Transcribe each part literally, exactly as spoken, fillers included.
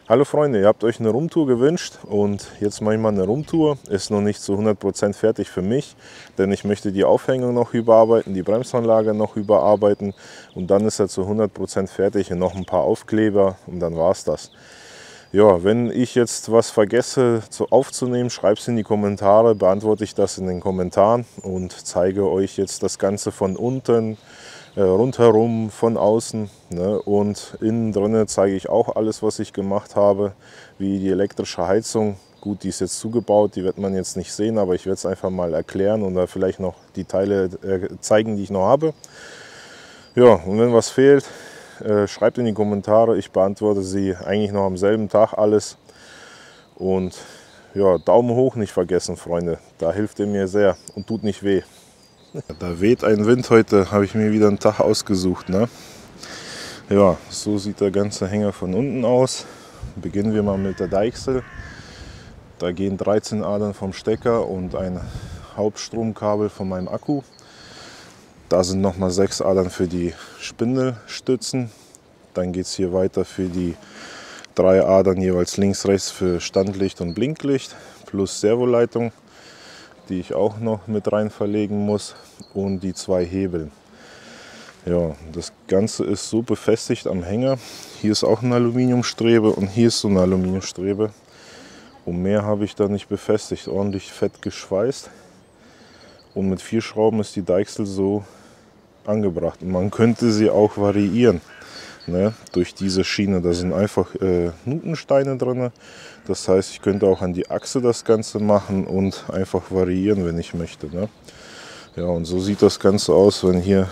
Hallo Freunde, ihr habt euch eine Rumtour gewünscht und jetzt mache ich mal eine Rumtour. Ist noch nicht zu hundert Prozent fertig für mich, denn ich möchte die Aufhängung noch überarbeiten, die Bremsanlage noch überarbeiten und dann ist er zu hundert Prozent fertig und noch ein paar Aufkleber und dann war es das. Ja, wenn ich jetzt was vergesse aufzunehmen, schreibt es in die Kommentare, beantworte ich das in den Kommentaren und zeige euch jetzt das Ganze von unten, äh, rundherum, von außen. Ne? Und innen drinnen zeige ich auch alles, was ich gemacht habe, wie die elektrische Heizung. Gut, die ist jetzt zugebaut, die wird man jetzt nicht sehen, aber ich werde es einfach mal erklären und da vielleicht noch die Teile äh, zeigen, die ich noch habe. Ja, und wenn was fehlt, schreibt in die Kommentare, ich beantworte sie eigentlich noch am selben Tag alles. Und ja, Daumen hoch nicht vergessen, Freunde. Da hilft ihr mir sehr und tut nicht weh. Da weht ein Wind heute, habe ich mir wieder einen Tag ausgesucht. Ne? Ja, so sieht der ganze Hänger von unten aus. Beginnen wir mal mit der Deichsel. Da gehen dreizehn Adern vom Stecker und ein Hauptstromkabel von meinem Akku. Da sind nochmal sechs Adern für die Spindelstützen. Dann geht es hier weiter für die drei Adern jeweils links, rechts für Standlicht und Blinklicht. Plus Servoleitung, die ich auch noch mit rein verlegen muss. Und die zwei Hebel. Ja, das Ganze ist so befestigt am Hänger. Hier ist auch eine Aluminiumstrebe und hier ist so eine Aluminiumstrebe. Und mehr habe ich da nicht befestigt. Ordentlich fett geschweißt. Und mit vier Schrauben ist die Deichsel so angebracht. Und man könnte sie auch variieren, ne, durch diese Schiene. Da sind einfach äh, Nutensteine drin. Das heißt, ich könnte auch an die Achse das Ganze machen und einfach variieren, wenn ich möchte. Ne. Ja, und so sieht das Ganze aus, wenn hier,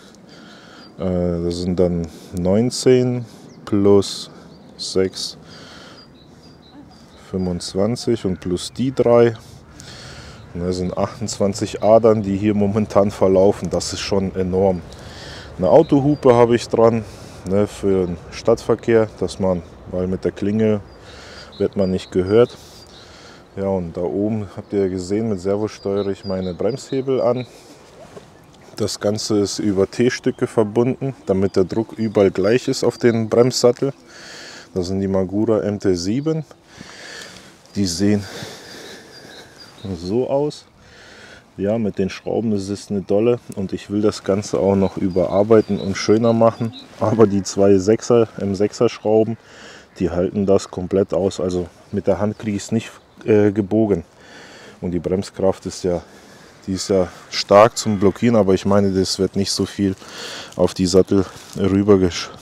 äh, das sind dann neunzehn plus sechs, fünfundzwanzig und plus die drei. Das sind achtundzwanzig Adern, die hier momentan verlaufen. Das ist schon enorm. Eine Autohupe habe ich dran, ne, für den Stadtverkehr, dass man, weil mit der Klingel wird man nicht gehört. Ja, und da oben habt ihr gesehen, mit Servo steuere ich meine Bremshebel an. Das Ganze ist über T-Stücke verbunden, damit der Druck überall gleich ist auf den Bremssattel. Das sind die Magura M T sieben. Die sehen so aus. Ja, mit den Schrauben ist es eine dolle und ich will das Ganze auch noch überarbeiten und schöner machen. Aber die zwei Sechser M sechser Schrauben, die halten das komplett aus. Also mit der Hand kriege ich es nicht äh, gebogen. Und die Bremskraft ist ja, die ist ja stark zum Blockieren, aber ich meine, das wird nicht so viel auf die Sattel rüber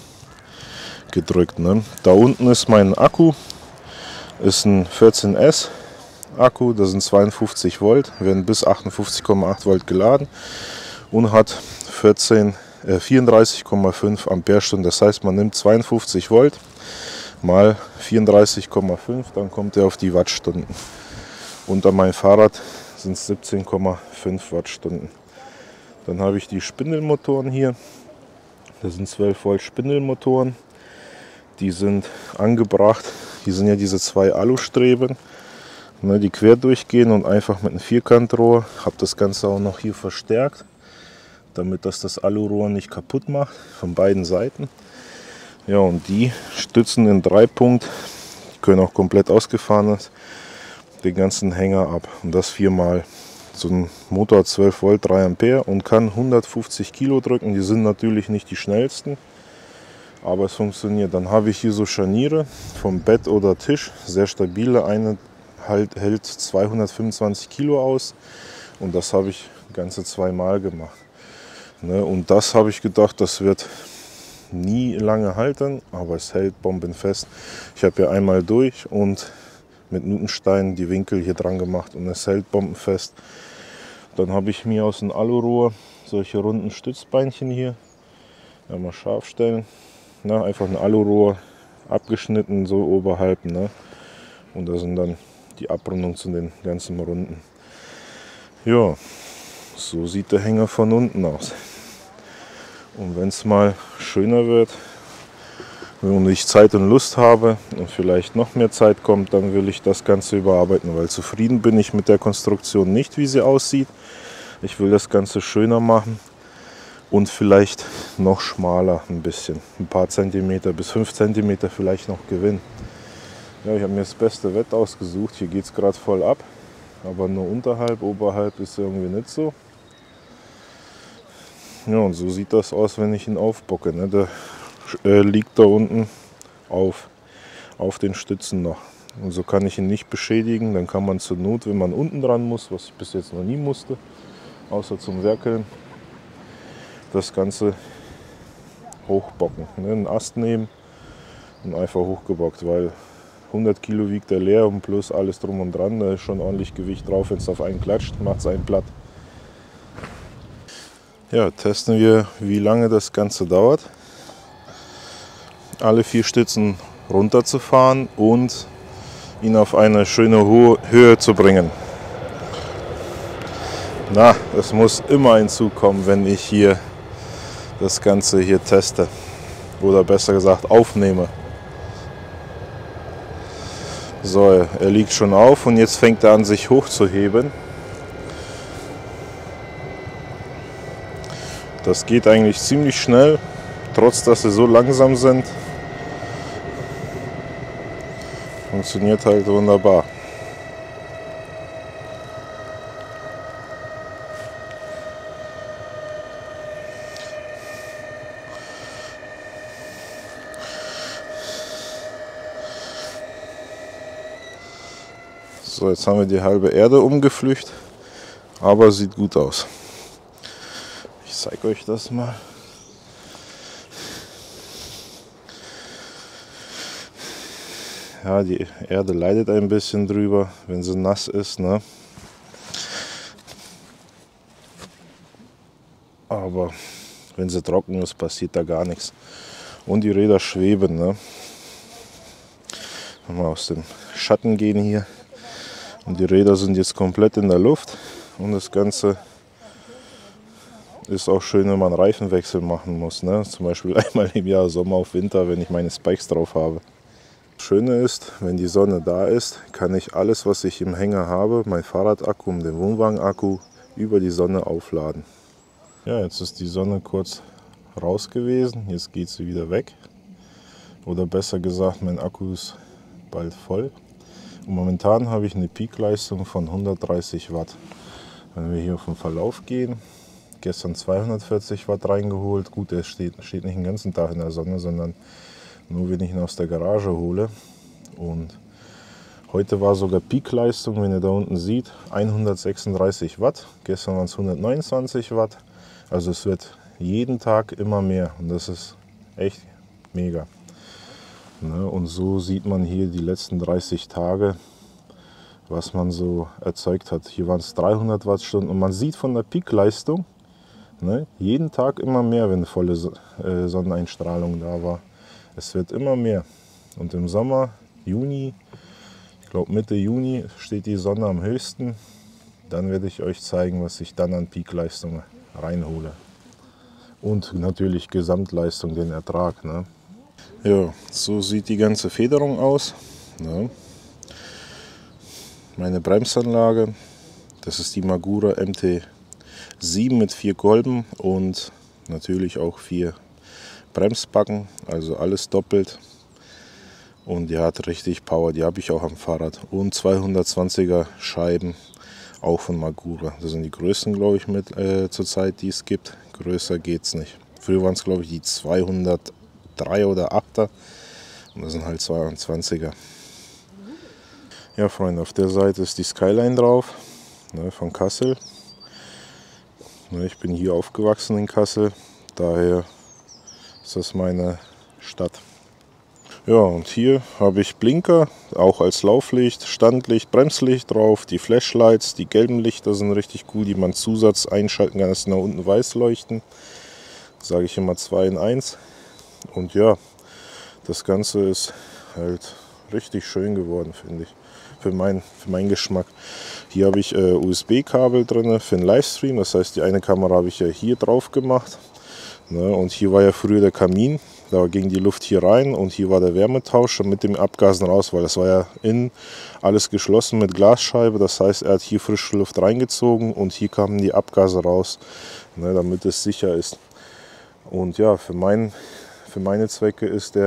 gedrückt. Ne? Da unten ist mein Akku, ist ein vierzehn S. Akku, das sind zweiundfünfzig Volt, werden bis achtundfünfzig Komma acht Volt geladen und hat vierzehn, äh, vierunddreißig Komma fünf Ampere-Stunden. Das heißt, man nimmt zweiundfünfzig Volt mal vierunddreißig Komma fünf, dann kommt er auf die Wattstunden. Unter meinem Fahrrad sind es siebzehn Komma fünf Wattstunden. Dann habe ich die Spindelmotoren hier. Das sind zwölf Volt Spindelmotoren. Die sind angebracht. Hier sind ja diese zwei Alustreben, ne, die quer durchgehen und einfach mit einem Vierkantrohr. Habe das Ganze auch noch hier verstärkt, damit das das Alurohr nicht kaputt macht, von beiden Seiten. Ja, und die stützen in Dreipunkt, die können auch komplett ausgefahren werden, den ganzen Hänger ab. Und das viermal. So ein Motor hat zwölf Volt, drei Ampere und kann hundertfünfzig Kilo drücken. Die sind natürlich nicht die schnellsten, aber es funktioniert. Dann habe ich hier so Scharniere vom Bett oder Tisch, sehr stabile. Eine halt, hält zweihundertfünfundzwanzig Kilo aus und das habe ich ganze zweimal gemacht. Ne, und das habe ich gedacht, das wird nie lange halten, aber es hält bombenfest. Ich habe hier einmal durch und mit Nutensteinen die Winkel hier dran gemacht und es hält bombenfest. Dann habe ich mir aus dem Alurohr solche runden Stützbeinchen hier, ja, mal scharf stellen, ne, einfach ein Alurohr abgeschnitten so oberhalb, ne, und da sind dann die Abrundung zu den ganzen Runden. Ja, so sieht der Hänger von unten aus. Und wenn es mal schöner wird und ich Zeit und Lust habe und vielleicht noch mehr Zeit kommt, dann will ich das Ganze überarbeiten, weil zufrieden bin ich mit der Konstruktion nicht, wie sie aussieht. Ich will das Ganze schöner machen und vielleicht noch schmaler ein bisschen. Ein paar Zentimeter bis fünf Zentimeter vielleicht noch gewinnen. Ja, ich habe mir das beste Wetter ausgesucht. Hier geht es gerade voll ab, aber nur unterhalb, oberhalb ist irgendwie nicht so. Ja, und so sieht das aus, wenn ich ihn aufbocke. Ne? Der äh, liegt da unten auf, auf den Stützen noch. Und so kann ich ihn nicht beschädigen. Dann kann man zur Not, wenn man unten dran muss, was ich bis jetzt noch nie musste, außer zum Werkeln, das Ganze hochbocken. Ne? Einen Ast nehmen und einfach hochgebockt, weil hundert Kilo wiegt er leer und plus alles drum und dran. Da ist schon ordentlich Gewicht drauf. Wenn es auf einen klatscht, macht es einen platt. Ja, testen wir, wie lange das Ganze dauert. Alle vier Stützen runterzufahren und ihn auf eine schöne Höhe zu bringen. Na, es muss immer ein Zug kommen, wenn ich hier das Ganze hier teste. Oder besser gesagt aufnehme. So, er liegt schon auf und jetzt fängt er an, sich hochzuheben. Das geht eigentlich ziemlich schnell, trotz dass sie so langsam sind. Funktioniert halt wunderbar. So, jetzt haben wir die halbe Erde umgepflügt, aber sieht gut aus. Ich zeige euch das mal. Ja, die Erde leidet ein bisschen drüber, wenn sie nass ist, ne? Aber wenn sie trocken ist, passiert da gar nichts. Und die Räder schweben, ne? Mal aus dem Schatten gehen hier. Und die Räder sind jetzt komplett in der Luft. Und das Ganze ist auch schön, wenn man Reifenwechsel machen muss, ne? Zum Beispiel einmal im Jahr, Sommer auf Winter, wenn ich meine Spikes drauf habe. Das Schöne ist, wenn die Sonne da ist, kann ich alles, was ich im Hänger habe, mein Fahrradakku und den Wohnwagenakku, über die Sonne aufladen. Ja, jetzt ist die Sonne kurz raus gewesen, jetzt geht sie wieder weg. Oder besser gesagt, mein Akku ist bald voll. Und momentan habe ich eine Peakleistung von hundertdreißig Watt. Wenn wir hier auf den Verlauf gehen, gestern zweihundertvierzig Watt reingeholt. Gut, der steht, steht nicht den ganzen Tag in der Sonne, sondern nur wenn ich ihn aus der Garage hole. Und heute war sogar Peakleistung, wenn ihr da unten seht, hundertsechsunddreißig Watt. Gestern waren es hundertneunundzwanzig Watt. Also es wird jeden Tag immer mehr und das ist echt mega. Ne? Und so sieht man hier die letzten dreißig Tage, was man so erzeugt hat. Hier waren es dreihundert Wattstunden und man sieht von der Peakleistung, ne, jeden Tag immer mehr, wenn volle äh, Sonneneinstrahlung da war. Es wird immer mehr. Und im Sommer, Juni, ich glaube Mitte Juni, steht die Sonne am höchsten. Dann werde ich euch zeigen, was ich dann an Peakleistung reinhole. Und natürlich Gesamtleistung, den Ertrag. Ne? Ja, so sieht die ganze Federung aus. Ne? Meine Bremsanlage, das ist die Magura M T sieben mit vier Kolben und natürlich auch vier Bremsbacken, also alles doppelt. Und die hat richtig Power, die habe ich auch am Fahrrad. Und zweihundertzwanziger Scheiben, auch von Magura. Das sind die größten, glaube ich, mit äh, zurzeit, die es gibt. Größer geht es nicht. Früher waren es, glaube ich, die zweihundertdrei oder achter. Und das sind halt zweihundertzwanziger. Ja, Freunde, auf der Seite ist die Skyline drauf, ne, von Kassel. Ne, ich bin hier aufgewachsen in Kassel, daher ist das meine Stadt. Ja, und hier habe ich Blinker, auch als Lauflicht, Standlicht, Bremslicht drauf, die Flashlights, die gelben Lichter sind richtig cool, die man Zusatz einschalten kann, dass sie nach unten weiß leuchten. Sage ich immer zwei in eins. Und ja, das Ganze ist halt richtig schön geworden, finde ich. Für, mein, für meinen Geschmack. Hier habe ich äh, U S B-Kabel drin für den Livestream. Das heißt, die eine Kamera habe ich ja hier drauf gemacht. Ne? Und hier war ja früher der Kamin. Da ging die Luft hier rein und hier war der Wärmetausch mit dem Abgasen raus, weil das war ja innen alles geschlossen mit Glasscheibe. Das heißt, er hat hier frische Luft reingezogen und hier kamen die Abgase raus, ne, damit es sicher ist. Und ja, für, mein, für meine Zwecke ist der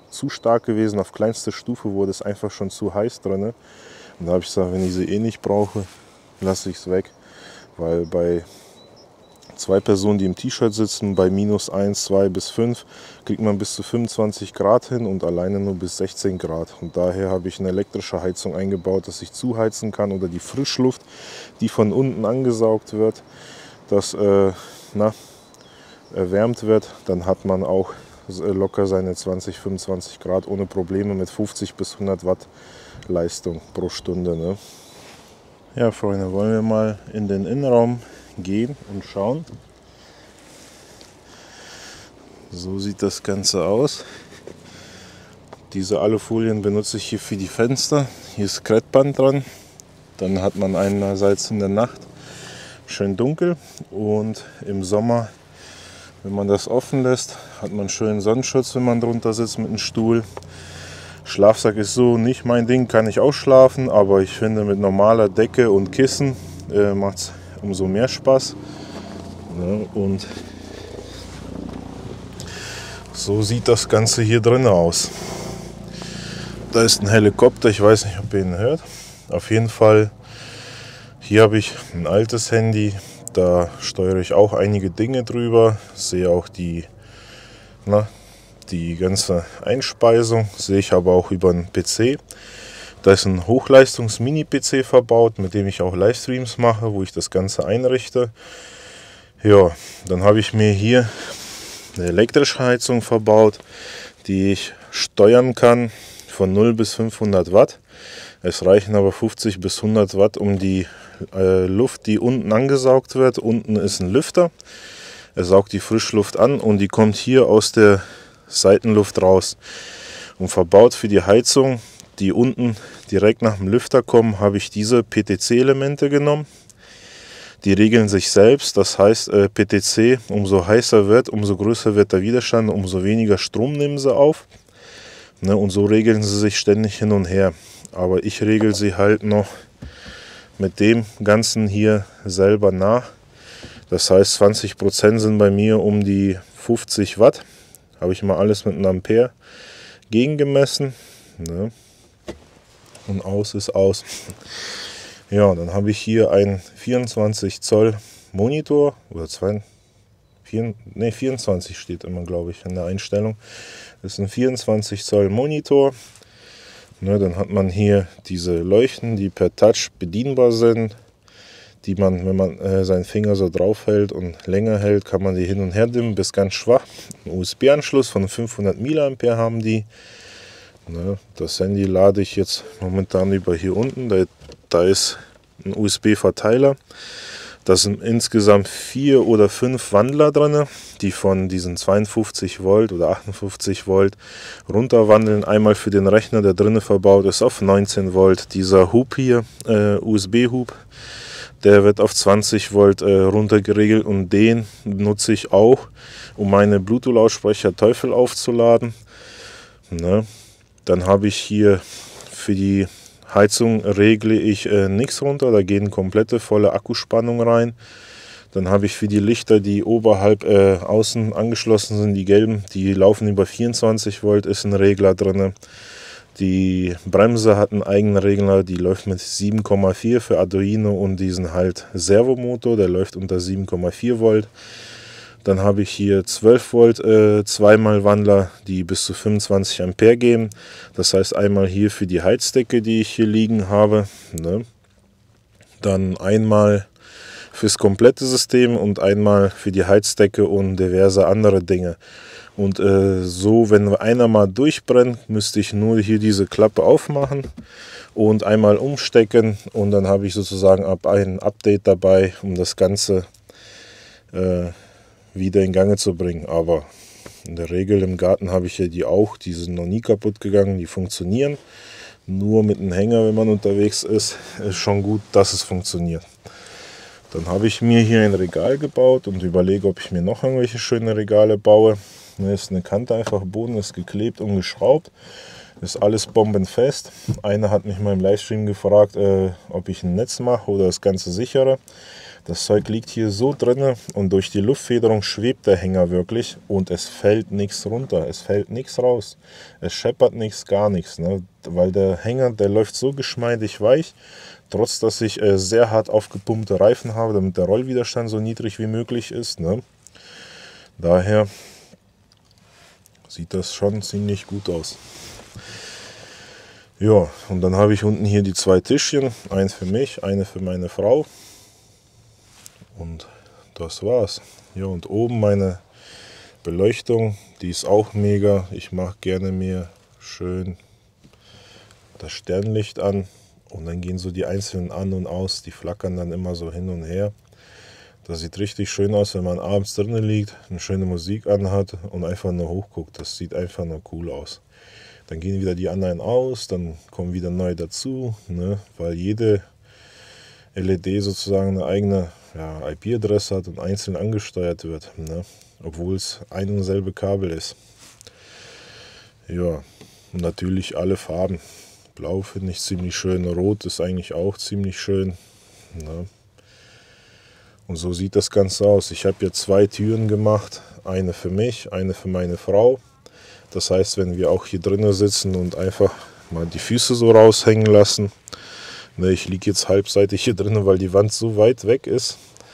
zu stark gewesen. Auf kleinster Stufe wurde es einfach schon zu heiß drin. Und da habe ich gesagt, wenn ich sie eh nicht brauche, lasse ich es weg. Weil bei zwei Personen, die im T-Shirt sitzen, bei minus eins, zwei bis fünf, kriegt man bis zu fünfundzwanzig Grad hin und alleine nur bis sechzehn Grad. Und daher habe ich eine elektrische Heizung eingebaut, dass ich zuheizen kann, oder die Frischluft, die von unten angesaugt wird, dass äh, na, erwärmt wird. Dann hat man auch locker seine zwanzig, fünfundzwanzig Grad ohne Probleme mit fünfzig bis hundert Watt Leistung pro Stunde. Ne? Ja, Freunde, wollen wir mal in den Innenraum gehen und schauen. So sieht das Ganze aus. Diese Alufolien benutze ich hier für die Fenster. Hier ist Kreppband dran. Dann hat man einerseits in der Nacht schön dunkel und im Sommer, wenn man das offen lässt, hat man schönen Sonnenschutz, wenn man drunter sitzt mit einem Stuhl. Schlafsack ist so nicht mein Ding, kann ich auch schlafen, aber ich finde, mit normaler Decke und Kissen äh, macht es umso mehr Spaß. Ja, und so sieht das Ganze hier drin aus. Da ist ein Helikopter, ich weiß nicht, ob ihr ihn hört. Auf jeden Fall, hier habe ich ein altes Handy, da steuere ich auch einige Dinge drüber, sehe auch die, na, die ganze Einspeisung, sehe ich aber auch über einen P C. Da ist ein Hochleistungs-Mini-P C verbaut, mit dem ich auch Livestreams mache, wo ich das Ganze einrichte. Ja, dann habe ich mir hier eine elektrische Heizung verbaut, die ich steuern kann von null bis fünfhundert Watt. Es reichen aber fünfzig bis hundert Watt, um die äh, Luft, die unten angesaugt wird. Unten ist ein Lüfter. Er saugt die Frischluft an und die kommt hier aus der Seitenluft raus. Und verbaut für die Heizung, die unten direkt nach dem Lüfter kommen, habe ich diese P T C-Elemente genommen. Die regeln sich selbst, das heißt äh, P T C, umso heißer wird, umso größer wird der Widerstand, umso weniger Strom nehmen sie auf. Ne, und so regeln sie sich ständig hin und her. Aber ich regel sie halt noch mit dem Ganzen hier selber nach. Das heißt, zwanzig Prozent sind bei mir um die fünfzig Watt. Habe ich mal alles mit einem Ampere gegengemessen. Ne? Und aus ist aus. Ja, dann habe ich hier einen vierundzwanzig Zoll Monitor oder zwei, vier, nee, vierundzwanzig steht immer, glaube ich, in der Einstellung. Das ist ein vierundzwanzig Zoll Monitor. Ne, dann hat man hier diese Leuchten, die per Touch bedienbar sind, die man, wenn man äh, seinen Finger so drauf hält und länger hält, kann man die hin und her dimmen, bis ganz schwach. Ein U S B-Anschluss von fünfhundert Milliampere haben die. Ne, das Handy lade ich jetzt momentan über hier unten. Da, da ist ein U S B-Verteiler. Da sind insgesamt vier oder fünf Wandler drin, die von diesen zweiundfünfzig Volt oder achtundfünfzig Volt runterwandeln. Einmal für den Rechner, der drinnen verbaut ist, auf neunzehn Volt. Dieser Hub hier, äh, U S B-Hub, der wird auf zwanzig Volt äh, runtergeregelt und den nutze ich auch, um meine Bluetooth-Lautsprecher Teufel aufzuladen. Ne? Dann habe ich hier für die Heizung regle ich äh, nichts runter, da gehen komplette volle Akkuspannung rein. Dann habe ich für die Lichter, die oberhalb äh, außen angeschlossen sind, die gelben, die laufen über vierundzwanzig Volt, ist ein Regler drin. Die Bremse hat einen eigenen Regler, die läuft mit sieben Komma vier für Arduino und diesen halt Servomotor, der läuft unter sieben Komma vier Volt. Dann habe ich hier zwölf Volt äh, zweimal Wandler, die bis zu fünfundzwanzig Ampere geben. Das heißt einmal hier für die Heizdecke, die ich hier liegen habe. Ne? Dann einmal fürs komplette System und einmal für die Heizdecke und diverse andere Dinge. Und äh, so, wenn einer mal durchbrennt, müsste ich nur hier diese Klappe aufmachen und einmal umstecken. Und dann habe ich sozusagen ab ein Update dabei, um das Ganze äh, wieder in Gange zu bringen. Aber in der Regel im Garten habe ich ja die auch, die sind noch nie kaputt gegangen, die funktionieren. Nur mit einem Hänger, wenn man unterwegs ist, ist schon gut, dass es funktioniert. Dann habe ich mir hier ein Regal gebaut und überlege, ob ich mir noch irgendwelche schöne Regale baue. Hier ist eine Kante einfach, Boden ist geklebt und geschraubt. Ist alles bombenfest. Einer hat mich mal im Livestream gefragt, äh, ob ich ein Netz mache oder das Ganze sichere. Das Zeug liegt hier so drin und durch die Luftfederung schwebt der Hänger wirklich und es fällt nichts runter, es fällt nichts raus, es scheppert nichts, gar nichts, ne? Weil der Hänger, der läuft so geschmeidig weich, trotz dass ich äh, sehr hart aufgepumpte Reifen habe, damit der Rollwiderstand so niedrig wie möglich ist, ne? Daher sieht das schon ziemlich gut aus. Ja, und dann habe ich unten hier die zwei Tischchen, eins für mich, eine für meine Frau. Und das war's. Ja, und oben meine Beleuchtung, die ist auch mega. Ich mache gerne mir schön das Sternlicht an und dann gehen so die einzelnen an und aus, die flackern dann immer so hin und her. Das sieht richtig schön aus, wenn man abends drinnen liegt, eine schöne Musik anhat und einfach nur hochguckt. Das sieht einfach nur cool aus. Dann gehen wieder die anderen aus, dann kommen wieder neue dazu, ne? Weil jede L E D sozusagen eine eigene ja, I P-Adresse hat und einzeln angesteuert wird, ne? Obwohl es ein und dasselbe Kabel ist. Ja, und natürlich alle Farben. Blau finde ich ziemlich schön, Rot ist eigentlich auch ziemlich schön, ne? Und so sieht das Ganze aus. Ich habe hier zwei Türen gemacht, eine für mich, eine für meine Frau. Das heißt, wenn wir auch hier drinnen sitzen und einfach mal die Füße so raushängen lassen. Ne, ich liege jetzt halbseitig hier drinnen, weil die Wand so weit weg ist.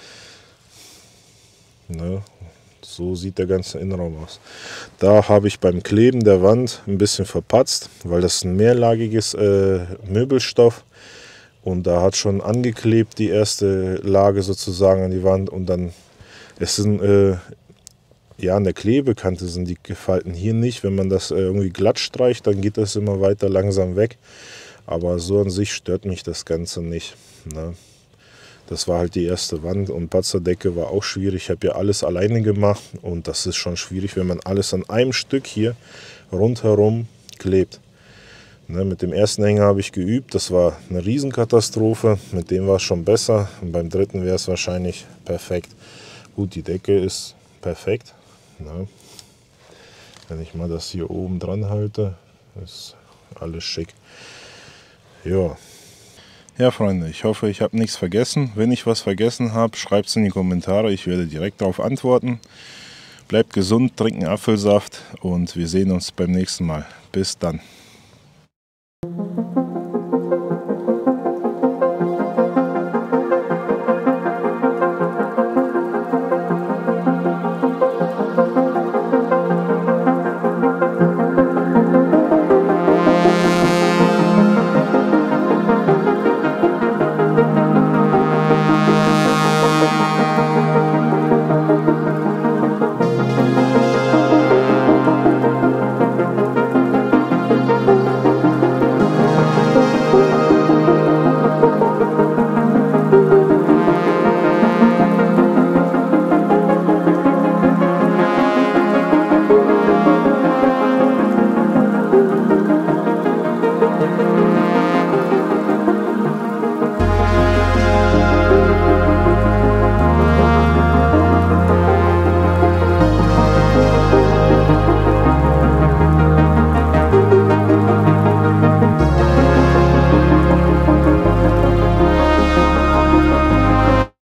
Ne, so sieht der ganze Innenraum aus. Da habe ich beim Kleben der Wand ein bisschen verpatzt, weil das ein mehrlagiges äh, Möbelstoff. Und da hat schon angeklebt die erste Lage sozusagen an die Wand. Und dann ist ein... Äh, Ja, an der Klebekante sind die gefalten. Hier nicht. Wenn man das irgendwie glatt streicht, dann geht das immer weiter langsam weg. Aber so an sich stört mich das Ganze nicht, ne? Das war halt die erste Wand und Patzerdecke war auch schwierig. Ich habe ja alles alleine gemacht und das ist schon schwierig, wenn man alles an einem Stück hier rundherum klebt. Ne, mit dem ersten Hänger habe ich geübt. Das war eine Riesenkatastrophe. Mit dem war es schon besser. Und beim dritten wäre es wahrscheinlich perfekt. Gut, die Decke ist perfekt. Na, wenn ich mal das hier oben dran halte, ist alles schick. Ja. Ja, Freunde, ich hoffe, ich habe nichts vergessen. Wenn ich was vergessen habe, schreibt es in die Kommentare. Ich werde direkt darauf antworten. Bleibt gesund, trinkt einen Apfelsaft und wir sehen uns beim nächsten Mal. Bis dann.